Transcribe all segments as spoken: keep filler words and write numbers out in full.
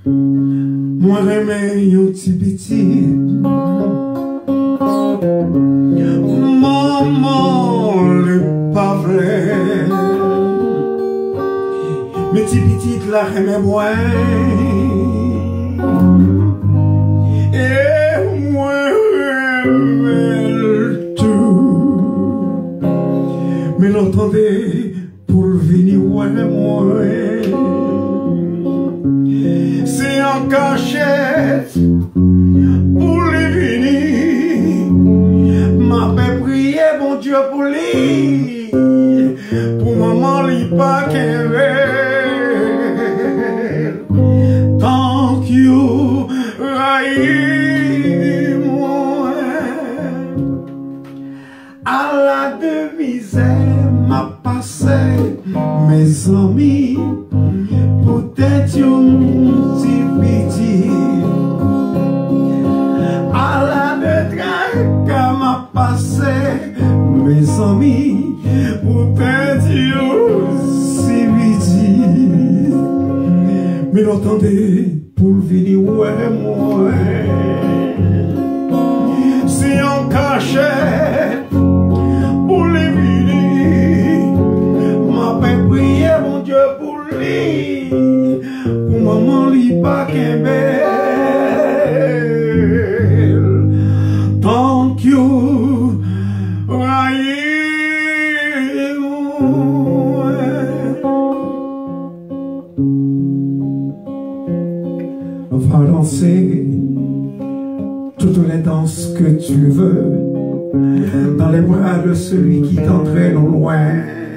Moi remets yon ti petit. Maman le pavle. Mais ti petit la remets moi. Et moi remets tout. Mais l'entendez pour venir ouais moi. C'est en cachette pour les venir. M'a fait prier bon Dieu pour lui. Pour maman li pas qu'elle. Tant que you raille moi. À la demi-misère m'a passé mes amis. Peut-être un petit petit. À la de train m'a passé mes amis. Peut-être un petit petit. Mais l'entendez pour venir ouais moi. C'est en cachette pour les venir. M'a fait prier mon Dieu pour lui. Pour maman li pas qu'un bel. Tant que you raille moi. Va danser toutes les danses que tu veux dans les bras de celui qui t'entraîne au loin.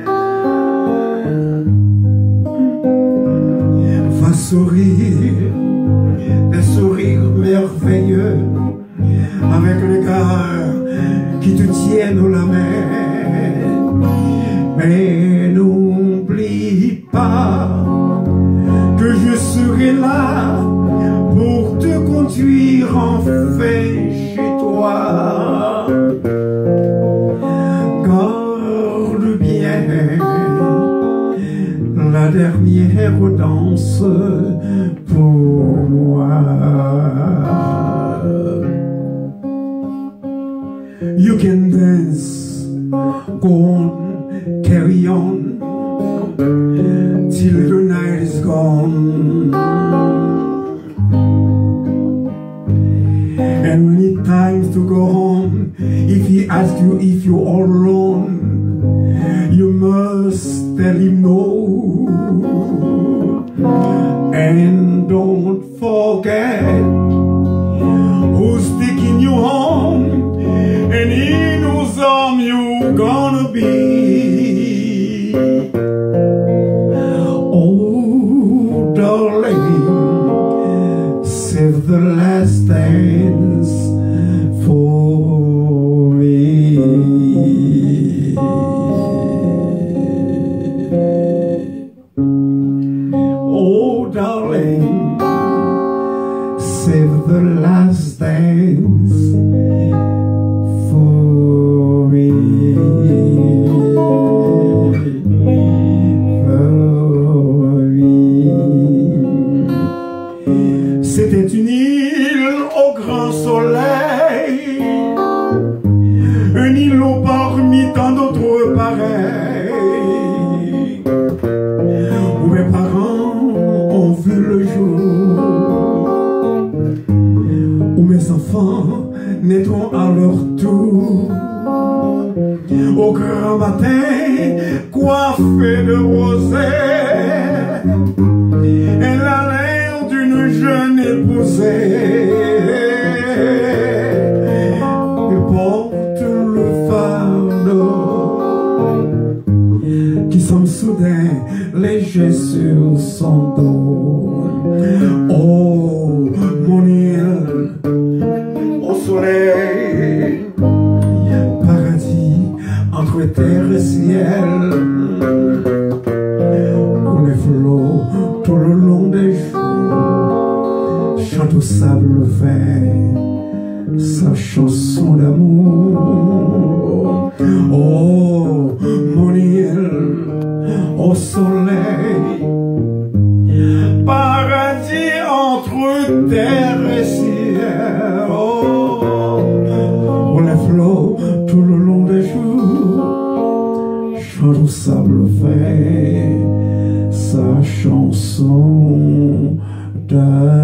Va sourire des sourires merveilleux avec le cœur qui te tiennent la main. Mais n'oublie pas que je serai là pour te conduire enfin chez toi. Garde bien la dernière danse pour moi. You can dance, go on, carry on till the night is gone. And when it's time to go home, if he asks you if you're all alone, you must tell him no. And don't forget who's taking you home and in whose arm you gonna be. Oh, darling, save the last dance for me. Oh, darling, save the last dance for me. For me. C'était une île au grand soleil, un îlot parmi tant d'autres pareils, où mes parents ont vu le jour, où mes enfants naîtront à leur tour, au grand matin, coiffés de rosée, et la l'air d'une jeune épousée. Il porte le fardeau qui semble soudain léger sur son dos. Oh, mon île au soleil, paradis entre terre et ciel, où les flots tout le long des jours chantent au sable vert sa chanson d'amour. Oh, mon île au soleil, paradis entre terre et ciel. Oh, les flots tout le long des jours chante au sable fait sa chanson d'amour.